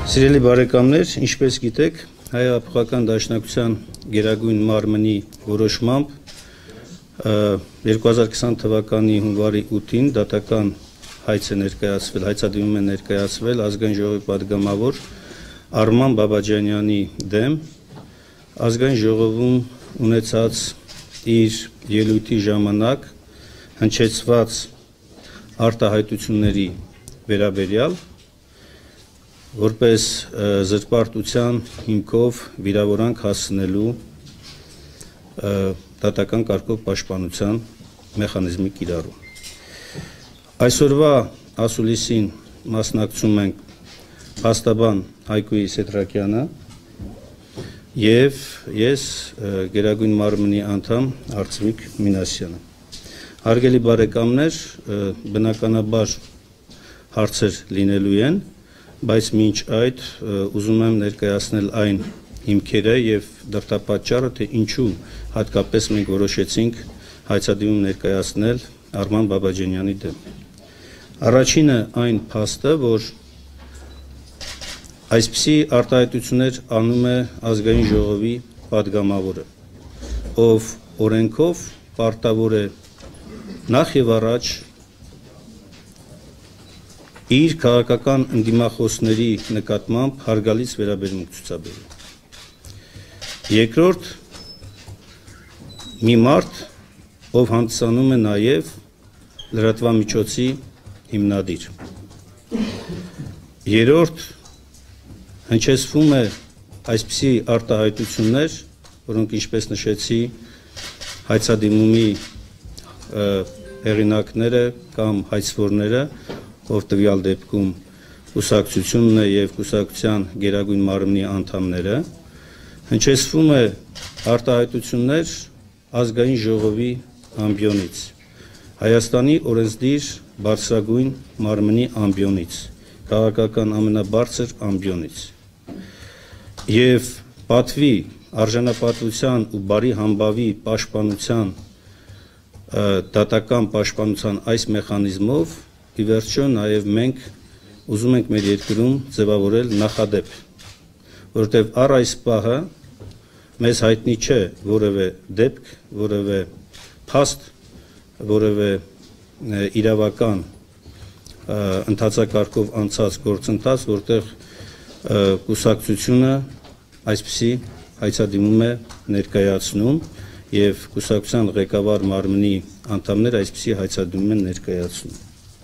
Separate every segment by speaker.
Speaker 1: Սիրելի բարեկամներ, ինչպես գիտեք, Հայ հեղափոխական դաշնակցության գերագույն մարմնի որոշմամբ 2020 թվականի հունվարի 8-ին դատական հայցադիմում է ներկայացվել ազգային ժողովի պատգամավոր Արման Բաբաջանյանի դեմ ազգային ժողովում ունեցած իր ելույթի ժամանակ հնչեցված արտահայտությունների վերաբերյալ որպես զրպարտության հիմքով վիրավորանք հասցնելու դատական կարգով պաշտպանության մեխանիզմի կիրառում։ Այսօրվա ասուլիսին մասնակցում ենք փաստաբան Հայկուի Սեդրակյանը եւ ես գերագույն մարմնի անդամ Արծվիկ Մինասյանը։ Հարգելի բարեկամներ, բնականաբար հարցեր լինելու են, բայց մինչ այդ ուզում եմ ներկայացնել այն հիմքերը եւ դրդապատճառը, թե ինչու հատկապես մենք որոշեցինք հայցադիմում ներկայացնել Արման Բաբաջանյանի դեմ։ Առաջինը այն փաստը, որ այսպիսի արտահայտություններ անում է ազգային ժողովի պատգամավորը, ով օրենքով պարտավոր է նախ եւ առաջ իր քաղաքական ընդդիմախոսների նկատմամբ հարգալից վերաբերմունք ցուցաբերել։ Երկրորդ, մի մարդ, ով հանդիսանում է նաև լրատվամիջոցի հիմնադիր։ Երրորդ, հնչեցվում է այսպիսի արտահայտություններ, որոնք ինչպես նշեցի, հայցադիմումի հեղինակները կամ հայցվորները, ով տվյալ դեպքում կուսակցությունն է եւ կուսակցության գերագույն մարմնի անդամները, հնչեցվում է արտահայտություններ ազգային ժողովի ամբիոնից, Հայաստանի օրենսդիր բարձրագույն մարմնի ամբիոնից, քաղաքական ամենաբարձր ամբիոնից եւ պատվի արժանապատվության ու բարի համբավի պաշտպանության դատական պաշտպանության այս մեխանիզմով ի վերջո նաև մենք ուզում ենք մեր երկրում ձևավորել նախադեպ, որովհետև առ այս պահը մեզ հայտնի չէ որևէ դեպք, որևէ փաստ, որևէ իրավական ընթացակարգով անցած գործընթաց, որտեղ կուսակցությունը այսպիսի հայցադիմում է ներկայացնում եւ կուսակցության ղեկավար մարմնի անդամները այսպիսի հայցադիմում են ներկայացնում։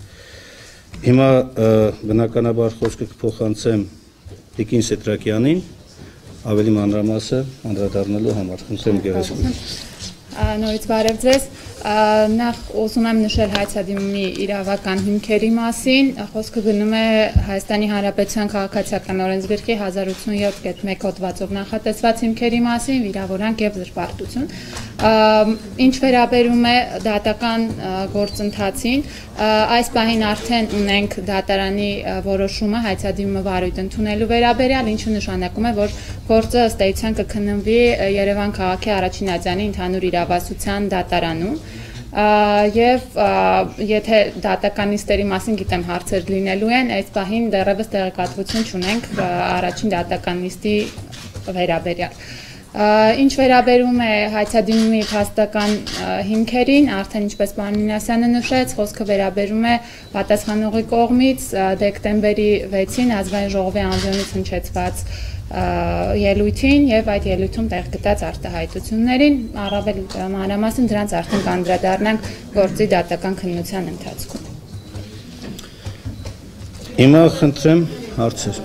Speaker 1: Հիմա բնականաբար խոսքը կփոխանցեմ Տիկին Սեդրակյանին, ավելի մանրամասը անդրադառնալու համար։ Խնդրեմ գերեզգույն։
Speaker 2: Նորից բարև ձեզ։ Նախ ուզում եմ նշել հայցադիմումի իրավական հիմքերի մասին։ Խոսքը գնում է Հայաստանի Հանրապետության քաղաքացիական օրենսգրքի 1087-1 հոդվածով նախատեսված հիմքերի մասին, վիրավորանք եւ զրպարտություն։ Ինչ վերաբերում է դատական գործընթացին, այս պահին արդեն ունենք դատարանի որոշումը հայցադիմումը վարույթ ընդունելու վերաբերյալ, ինչը նշանակում է, որ գործը ըստ էության կքննվի Երևան քաղաքի առաջին ատյանի ընդհանուր իրավասության դատարանում եւ եթե դատական նիստերի մասին գիտեմ հարցեր լինելու են, այս պահին դեռևս տեղեկատվություն չունենք առաջին դատական նիստի վերաբերյալ։ Ինչ վերաբերում է հայցադիմումի փաստական հիմքերին, արդեն ինչպես պարոն Մինասյանը նշեց, խոսքը վերաբերում է պատասխանողի կողմից դեկտեմբերի 6-ին ազգային ժողովի անձնանից հնչեցված ելույթին եւ այդ ելույթում տեղ գտած արտահայտություններին, առավել մանրամասն դրանց արդեն կանդրադառնանք գործի դատական քննության ընթացքում։
Speaker 1: Հիմա խնդրեմ հարցեր։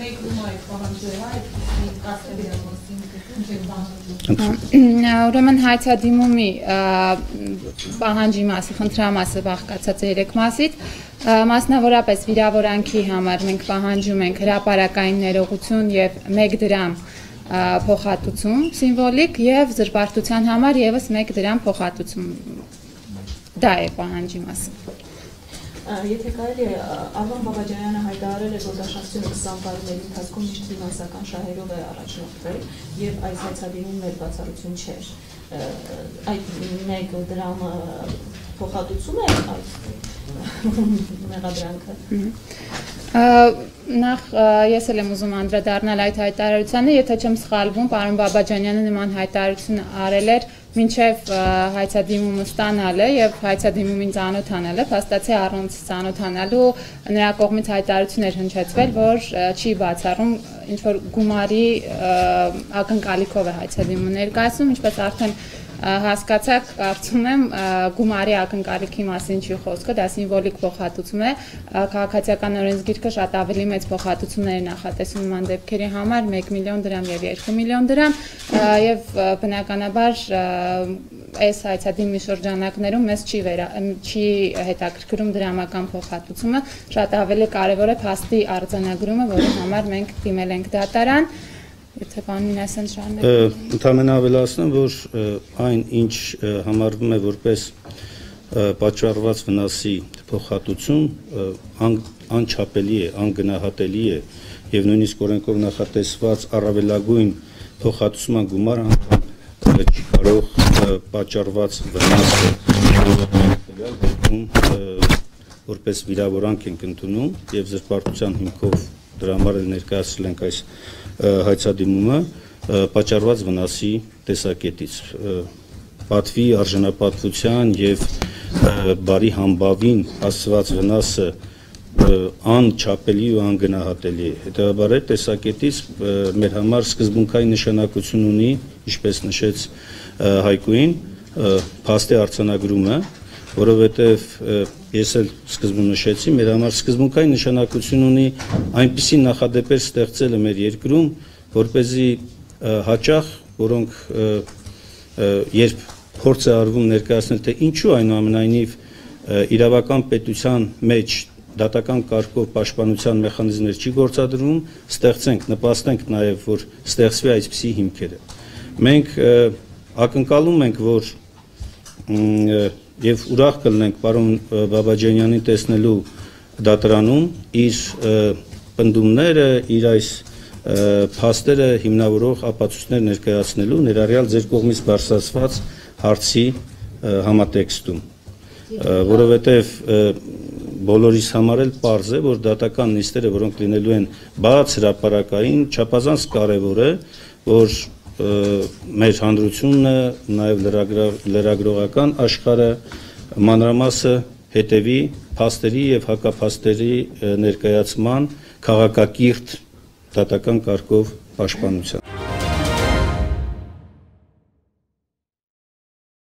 Speaker 2: Ուրեմն հայցադիմումի պահանջի մասը, խնդրամասը բաղկացած է 3 մասից, մասնավորապես վիրավորանքի համար մենք պահանջում ենք հրապարակային ներողություն եւ 1 դրամ փոխհատուցում սիմվոլիկ եւ զրպարտության համար եւս 1 դրամ փոխհատուցում։ Դա է պահանջի մասը։
Speaker 3: Եթե կարելի է, Արման Բաբաջանյանը հայտարարել է, որ դաշնակցությունը 20 տարիների ընթացքում միշտ ֆինանսական շահերով է առաջնորդվել եւ այս հայցադիմումն էլ բացառություն չէր։ Այդ 1 դրամ փոխհատուցում է այդ մեղադրանքը։
Speaker 2: Նախ ես էլ եմ ուզում անդրադառնալ այդ հայտարարությանը, եթե չեմ սխալվում, պարոն Բաբաջանյանը նման հայտարարություն արել էր մինչև հայցադիմումը ստանալը եւ հայցադիմումին ծանոթանալը, փաստացի առանց ծանոթանալու նրա կողմից հայտարարություն էր հնչեցվել, որ չի բացառում ինչ որ գումարի ակնկալիքով է հայցադիմումը ներկայացնում, ինչպես արդեն հասկացաք, կարծում եմ գումարի ակնկալիքի մասին չի խոսքը, դա սիմվոլիկ փոխհատուցում է, քաղաքացիական օրենսգիրքը շատ ավելի մեծ փոխհատուցումներ նախատեսում նման դեպքերի համար 1 միլիոն դրամ եւ 2 միլիոն դրամ եւ բնականաբար այս հայցադիմի շրջանակներում մեզ չի հետաքրքրում դրամական փոխհատուցումը, շատ ավելի կարեւոր է փաստի արձանագրումը, որի համար մենք դիմել ենք դատարան։ Եթե բանին ասեն շարունակեմ։
Speaker 1: Ընդհանրապես ավելացնեմ, որ այն ինչ համարվում է որպես պատճառված վնասի փոխհատուցում, անչափելի է, անգնահատելի է եւ նույնիսկ օրենքով նախատեսված առավելագույն փոխհատուցման գումար անգամ չի կարող պատճառված վնասը որպես վիրավորանք ենք ընդունում եւ զրպարտության հիմքով դրա համար էլ ներկայացրել ենք այս հայցադիմումը պատճառված վնասի տեսակետից պատվի արժանապատվության եւ բարի համբավին հասցված վնասը անչափելի ու անգնահատելի է։ Հետևաբար այդ տեսակետից մեր համար սկզբունքային նշանակություն ունի, ինչպես նշեց Հայկուին, փաստի արձանագրումը, որովհետև ես էլ սկզբում նշեցի, մեր համար սկզբունքային նշանակություն ունի այնպիսի նախադեպեր ստեղծելը մեր երկրում, որպեսզի հաճախ, որոնք երբ փորձ է արվում ներկայացնել, թե ինչու այնուամենայնիվ իրավական պետության մեջ դատական կարգով պաշտպանության մեխանիզմներ չի գործադրվում, ստեղծենք, նպաստենք նաև, որ ստեղծվի այսպիսի հիմքերը։ Մենք ակնկալում ենք, որ եւ ուրախ կլինենք պարոն Բաբաջանյանին տեսնելու դատարանում իր պնդումները, իր այս փաստերը հիմնավորող ապացույցներ ներկայացնելու, ներառյալ ձեր կողմից բարձրացված հարցի համատեքստում, որովհետեւ բոլորիս համար էլ պարզ է, որ դատական նիստերը, որոնք լինելու են բաց հրապարակային, չափազանց կարևոր է, որ մեր հանրությունը, նաև լրագրողական աշխարհը մանրամասը հետևի փաստերի եւ հակափաստերի ներկայացման քաղաքակիրթ դատական կարգով պաշտպանության։